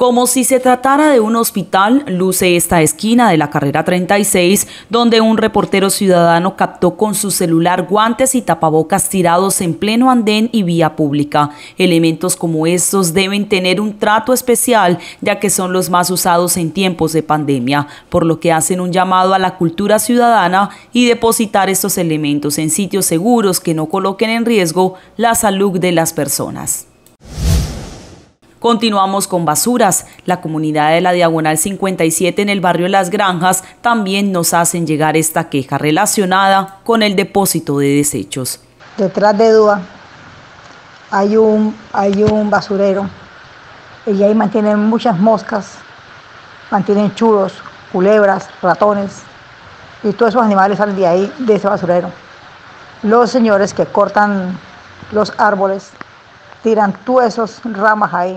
Como si se tratara de un hospital, luce esta esquina de la carrera 36, donde un reportero ciudadano captó con su celular guantes y tapabocas tirados en pleno andén y vía pública. Elementos como estos deben tener un trato especial, ya que son los más usados en tiempos de pandemia, por lo que hacen un llamado a la cultura ciudadana y depositar estos elementos en sitios seguros que no coloquen en riesgo la salud de las personas. Continuamos con basuras. La comunidad de la Diagonal 57 en el barrio Las Granjas también nos hacen llegar esta queja relacionada con el depósito de desechos. Detrás de Dúa hay un basurero y ahí mantienen muchas moscas, mantienen churros, culebras, ratones y todos esos animales salen de ahí, de ese basurero. Los señores que cortan los árboles tiran todas esas ramas ahí.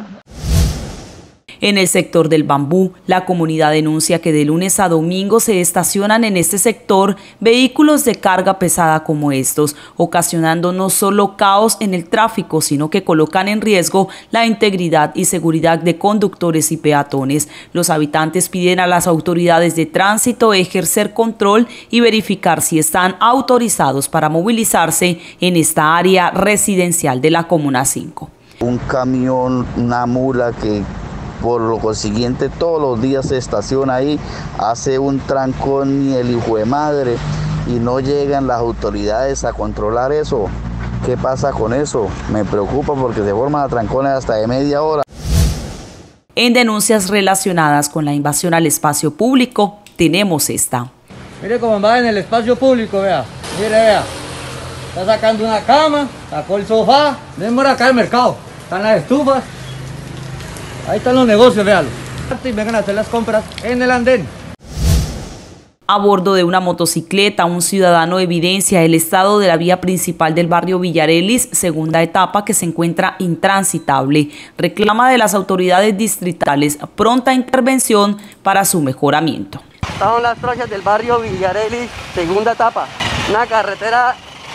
En el sector del Bambú, la comunidad denuncia que de lunes a domingo se estacionan en este sector vehículos de carga pesada como estos, ocasionando no solo caos en el tráfico, sino que colocan en riesgo la integridad y seguridad de conductores y peatones. Los habitantes piden a las autoridades de tránsito ejercer control y verificar si están autorizados para movilizarse en esta área residencial de la Comuna 5. Un camión, una mula que por lo consiguiente todos los días se estaciona ahí, hace un trancón y el hijo de madre y no llegan las autoridades a controlar eso. ¿Qué pasa con eso? Me preocupa porque se forman trancones hasta de media hora. En denuncias relacionadas con la invasión al espacio público, tenemos esta. Mire cómo va en el espacio público, vea. Mire, vea. Está sacando una cama, sacó el sofá. Ven acá al mercado. Están las estufas. Ahí están los negocios, véalo. Y vengan a hacer las compras en el andén. A bordo de una motocicleta, un ciudadano evidencia el estado de la vía principal del barrio Villarelis, segunda etapa, que se encuentra intransitable. Reclama de las autoridades distritales pronta intervención para su mejoramiento. Estas son las trochas del barrio Villarelis, segunda etapa. Una carretera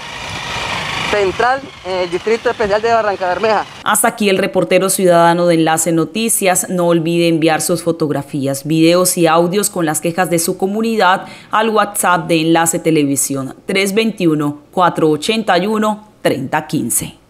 central en el Distrito Especial de Barrancabermeja. Hasta aquí el reportero ciudadano de Enlace Noticias. No olvide enviar sus fotografías, videos y audios con las quejas de su comunidad al WhatsApp de Enlace Televisión 321-481-3015.